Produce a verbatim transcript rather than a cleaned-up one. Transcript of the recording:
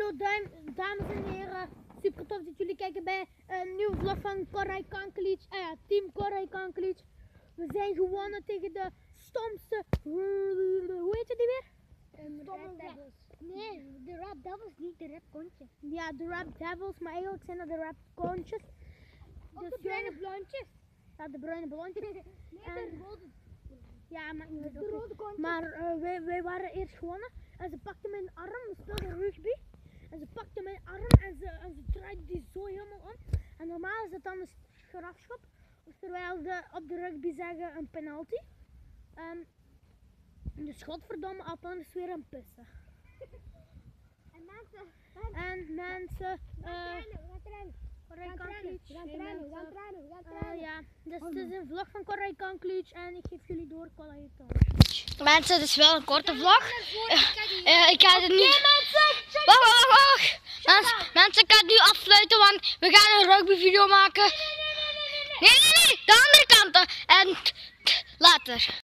Hallo duim, dames en heren, super tof dat jullie kijken bij een nieuwe vlog van Koray Kankelic. Ah ja, team Koray Kankelic. We zijn gewonnen tegen de stomste, hoe heet die weer? Um, Rap Devils. Nee, de Rap Devils, niet de Rap Kontjes. Ja, de Rap Devils, maar eigenlijk zijn dat de Rap Kontjes. Ook de bruine blondjes. Ja, de bruine blondjes. Nee, de rode. Ja, maar niet De rode kontjes. Maar uh, wij, wij waren eerst gewonnen en ze pakte mijn arm, we speelden rugby. En ze pakte mijn arm en ze, en ze draaide die zo helemaal om. En normaal is dat dan een strafschop, terwijl ze op de rugby zeggen een penalty. Um, dus godverdomme, althans is weer een pissen. En mensen, En mensen, we gaan trainen, we gaan trainen. Koray We gaan Kankelic. trainen, we gaan trainen, we gaan Uh, trainen. ja, dus het is een vlog van Koray Kankelic en ik geef jullie door Koray Mensen, het is wel een korte vlog. Uh, ik ga het niet. Oké mensen, check Wacht, wacht, wacht. Mensen, mensen, ik ga het nu afsluiten, want we gaan een rugbyvideo maken. Nee, nee, nee, de andere kant. En later.